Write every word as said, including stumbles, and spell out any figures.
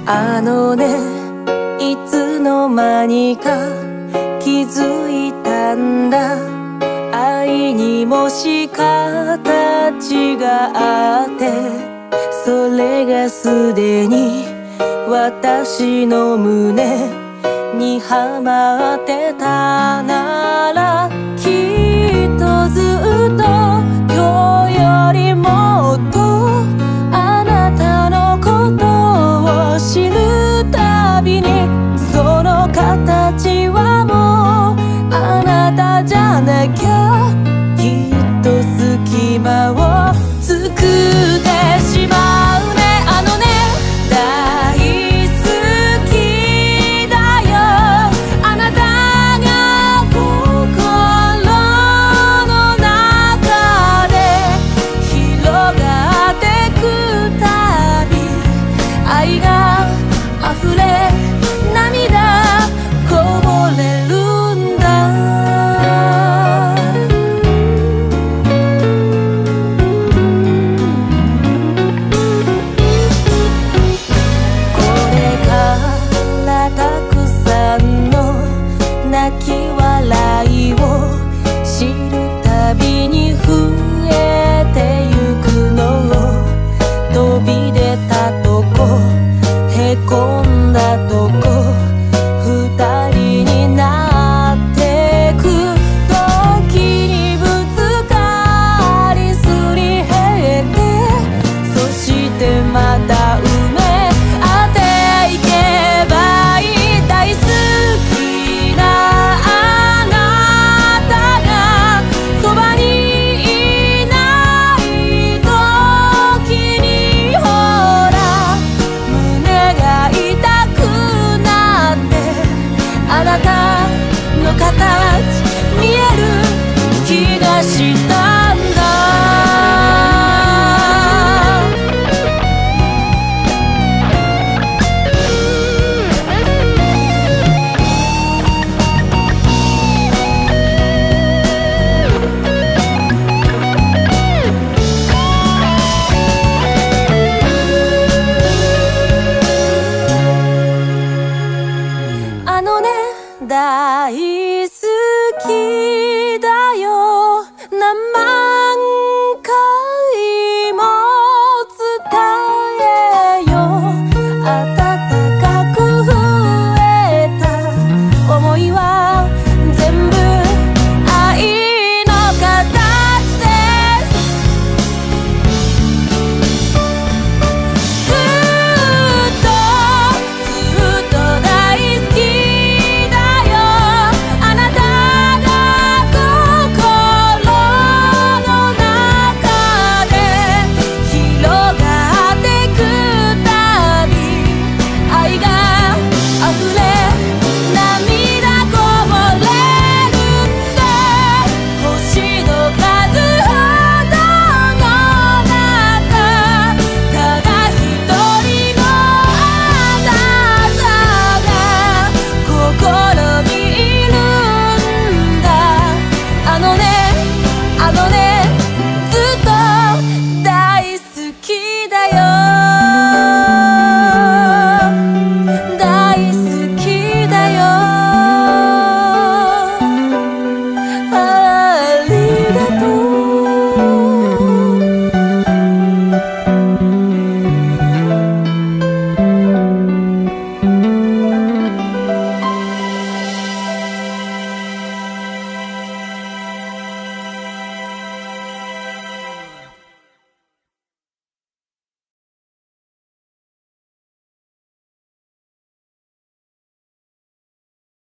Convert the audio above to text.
あのね、いつの間にか気づいたんだ。愛にもし形があって、それがすでに私の胸にはまってたなら、きっとずっと今日よりもっとあなたのことを知るたびに、その形はもうあなたじゃなきゃ、きっと隙間を作ってしまうね。あのね、大好きだよ、あなたが心の中で広がってくたび、愛が溢れ涙こぼれるんだ。これからたくさんの泣き笑いを知るたびに増えてゆくのを、飛び出たとこへこんだとこ、二人になってく時にぶつかりすり減って、そしてまた